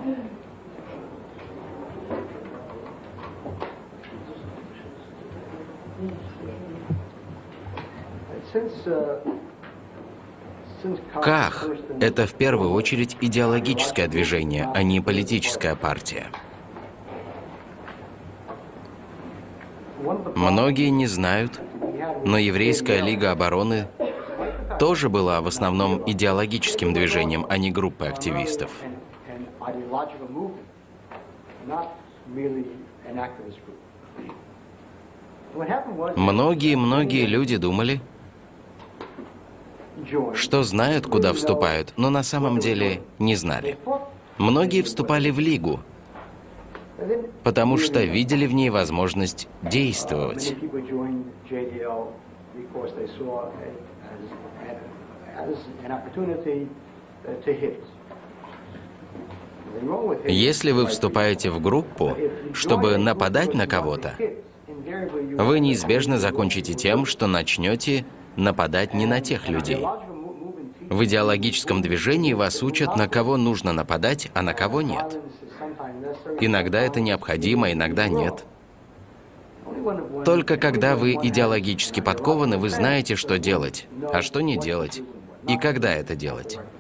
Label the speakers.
Speaker 1: Ках – это в первую очередь идеологическое движение, а не политическая партия. Многие не знают, но Еврейская лига обороны тоже была в основном идеологическим движением, а не группой активистов. Многие люди думали, что знают, куда вступают, но на самом деле не знали. Многие вступали в Лигу, потому что видели в ней возможность действовать. Если вы вступаете в группу, чтобы нападать на кого-то, вы неизбежно закончите тем, что начнете нападать не на тех людей. В идеологическом движении вас учат, на кого нужно нападать, а на кого нет. Иногда это необходимо, иногда нет. Только когда вы идеологически подкованы, вы знаете, что делать, а что не делать, и когда это делать.